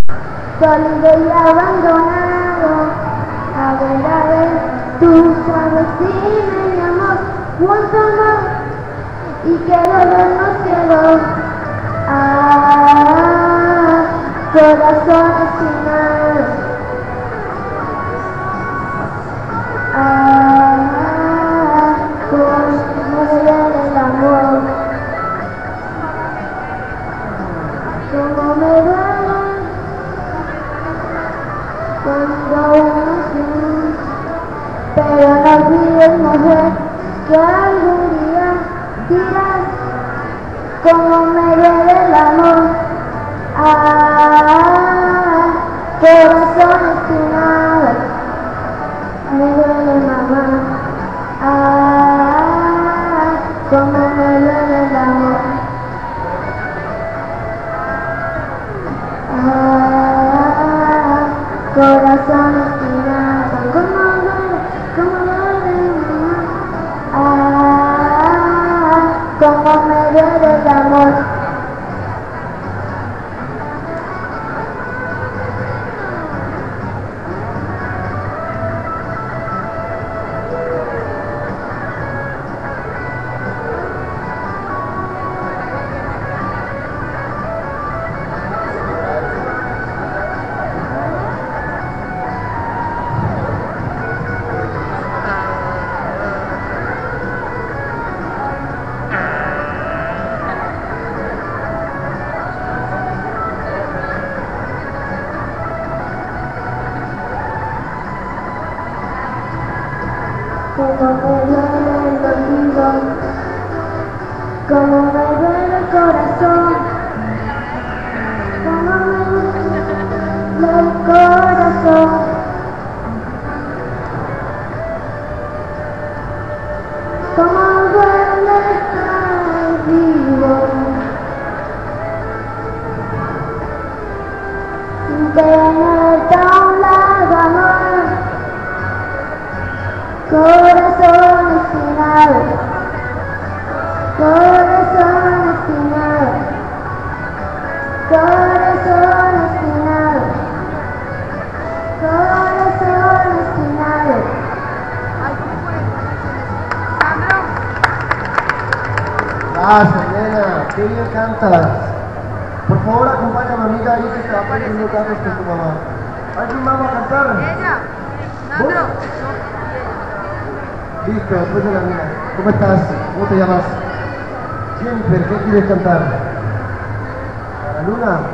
Sólido y abandonado. A ver, tú sabes si me llamó cuánto amor y qué dolor nos quedó. Corazones sin nada. Cómo me duele el amor. Cómo me duele cuando uno sin. Pero no olvides, mujer, que algún día dirás cómo me duele el amor. Corazón estimado, me duele mamá. Cómo me duele el amor. Corazón estimado, cómo duele mamá. Cómo me duele el amor. Cómo me duele el olvido, cómo me duele el corazón, cómo me duele el corazón, cómo duele estar vivo, sin tenerte a un lado, amor. Corazón estimado, corazón estimado, corazón estimado, corazón estimado. Gracias, nena, qué bien cantas. Por favor, acompaña a mi amiga ahí que está aprendiendo cantos con tu mamá. ¿Alguien más va a cantar? Ella, Sandro. Listo, después de la mía. ¿Cómo estás? ¿Cómo te llamas? Jennifer, ¿qué quieres cantar? ¿Para Luna?